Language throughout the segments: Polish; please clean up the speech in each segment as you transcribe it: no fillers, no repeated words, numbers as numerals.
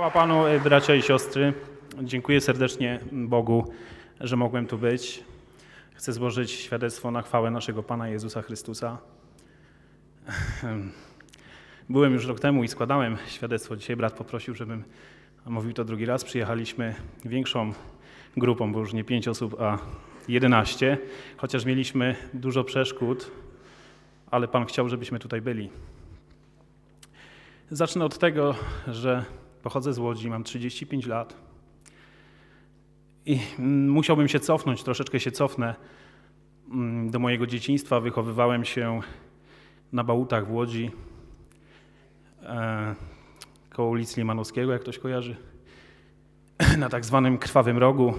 Chwała Panu, bracia i siostry. Dziękuję serdecznie Bogu, że mogłem tu być. Chcę złożyć świadectwo na chwałę naszego Pana Jezusa Chrystusa. Byłem już rok temu i składałem świadectwo. Dzisiaj brat poprosił, żebym mówił to drugi raz. Przyjechaliśmy większą grupą, bo już nie 5 osób, a 11. Chociaż mieliśmy dużo przeszkód, ale Pan chciał, żebyśmy tutaj byli. Zacznę od tego, że pochodzę z Łodzi, mam 35 lat i musiałbym się cofnąć, troszeczkę się cofnę do mojego dzieciństwa. Wychowywałem się na Bałutach w Łodzi, koło ulicy Limanowskiego, jak ktoś kojarzy, na tak zwanym Krwawym Rogu.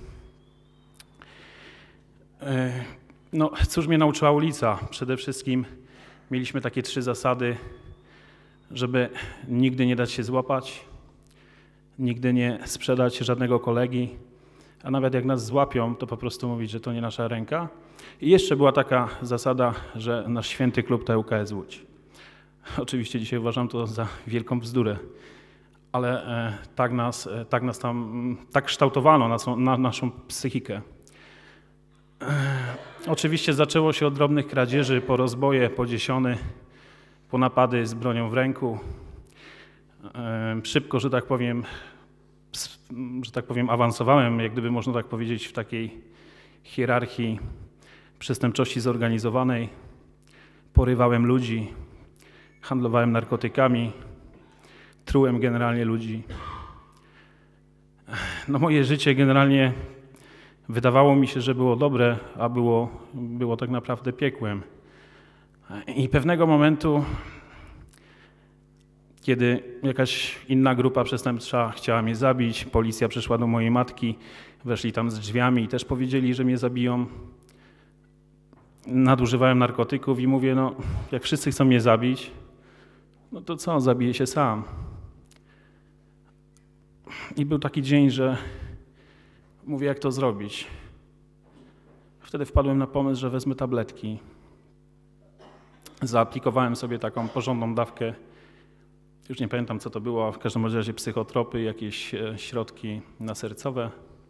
No, cóż mnie nauczyła ulica? Przede wszystkim mieliśmy takie 3 zasady, żeby nigdy nie dać się złapać, nigdy nie sprzedać żadnego kolegi, a nawet jak nas złapią, to po prostu mówić, że to nie nasza ręka. I jeszcze była taka zasada, że nasz święty klub to ŁKS Łódź. Oczywiście dzisiaj uważam to za wielką bzdurę, ale tak kształtowano naszą psychikę. Oczywiście zaczęło się od drobnych kradzieży, po rozboje, po dziesiony, po napady z bronią w ręku. Szybko, że tak powiem, awansowałem, jak gdyby można tak powiedzieć, w takiej hierarchii przestępczości zorganizowanej. Porywałem ludzi, handlowałem narkotykami, trułem generalnie ludzi. No moje życie generalnie wydawało mi się, że było dobre, a było tak naprawdę piekłem. I pewnego momentu, kiedy jakaś inna grupa przestępcza chciała mnie zabić, policja przyszła do mojej matki, weszli tam z drzwiami i też powiedzieli, że mnie zabiją. Nadużywałem narkotyków i mówię, no jak wszyscy chcą mnie zabić, no to co, zabiję się sam. I był taki dzień, że mówię, jak to zrobić. Wtedy wpadłem na pomysł, że wezmę tabletki. Zaaplikowałem sobie taką porządną dawkę, już nie pamiętam co to było, w każdym razie psychotropy, jakieś środki nasercowe.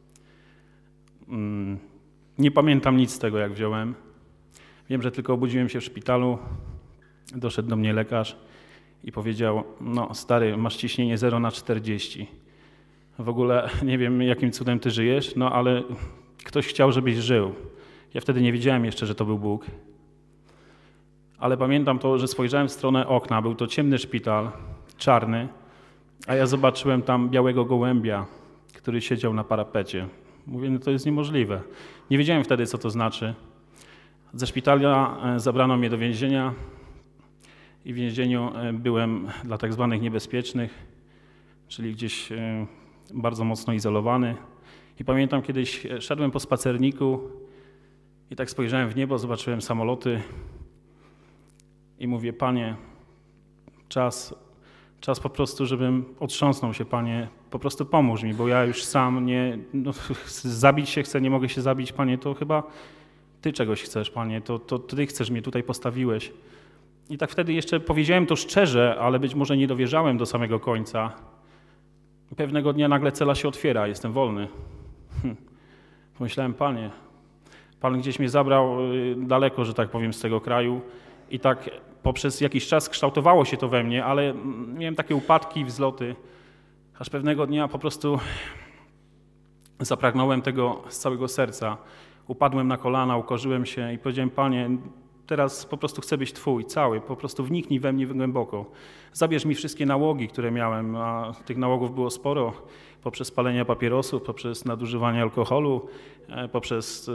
Nie pamiętam nic z tego, jak wziąłem. Wiem, że tylko obudziłem się w szpitalu, doszedł do mnie lekarz i powiedział, no stary, masz ciśnienie 0/40. W ogóle nie wiem, jakim cudem ty żyjesz, no ale ktoś chciał, żebyś żył. Ja wtedy nie wiedziałem jeszcze, że to był Bóg. Ale pamiętam to, że spojrzałem w stronę okna, był to ciemny szpital, czarny, a ja zobaczyłem tam białego gołębia, który siedział na parapecie. Mówię, no to jest niemożliwe. Nie wiedziałem wtedy, co to znaczy. Ze szpitala zabrano mnie do więzienia i w więzieniu byłem dla tak zwanych niebezpiecznych, czyli gdzieś bardzo mocno izolowany. I pamiętam, kiedyś szedłem po spacerniku i tak spojrzałem w niebo, zobaczyłem samoloty i mówię, Panie, czas po prostu, żebym otrząsnął się, Panie, po prostu pomóż mi, bo ja już sam zabić się chcę, nie mogę się zabić, Panie, to chyba Ty czegoś chcesz, Panie, to Ty chcesz mnie tutaj postawiłeś. I tak wtedy jeszcze powiedziałem to szczerze, ale być może nie dowierzałem do samego końca. Pewnego dnia nagle cela się otwiera, jestem wolny. Pomyślałem, Panie, Pan gdzieś mnie zabrał daleko, że tak powiem, z tego kraju i tak poprzez jakiś czas kształtowało się to we mnie, ale miałem takie upadki, wzloty, aż pewnego dnia po prostu zapragnąłem tego z całego serca. Upadłem na kolana, ukorzyłem się i powiedziałem, Panie, teraz po prostu chcę być Twój, cały, po prostu wniknij we mnie głęboko. Zabierz mi wszystkie nałogi, które miałem, a tych nałogów było sporo, poprzez palenie papierosów, poprzez nadużywanie alkoholu, poprzez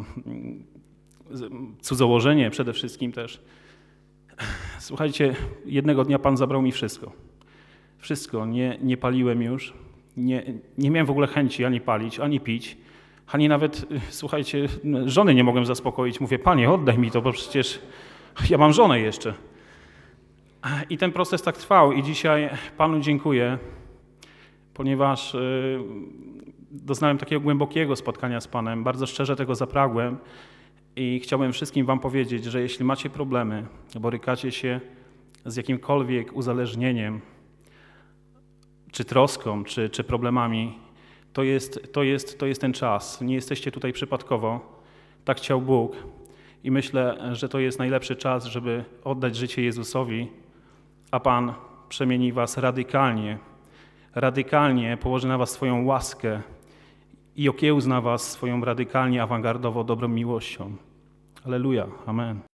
cudzołożenie przede wszystkim też. Słuchajcie, jednego dnia Pan zabrał mi wszystko. Wszystko. Nie paliłem już. Nie miałem w ogóle chęci ani palić, ani pić, ani nawet, słuchajcie, żony nie mogłem zaspokoić. Mówię, Panie, oddaj mi to, bo przecież ja mam żonę jeszcze. I ten proces tak trwał i dzisiaj Panu dziękuję, ponieważ doznałem takiego głębokiego spotkania z Panem. Bardzo szczerze tego zapragłem i chciałbym wszystkim Wam powiedzieć, że jeśli macie problemy, borykacie się z jakimkolwiek uzależnieniem, czy troską, czy problemami, to jest ten czas. Nie jesteście tutaj przypadkowo. Tak chciał Bóg. I myślę, że to jest najlepszy czas, żeby oddać życie Jezusowi, a Pan przemieni was radykalnie. Radykalnie położy na was swoją łaskę i okiełzna was swoją radykalnie awangardowo dobrą miłością. Alleluja. Amen.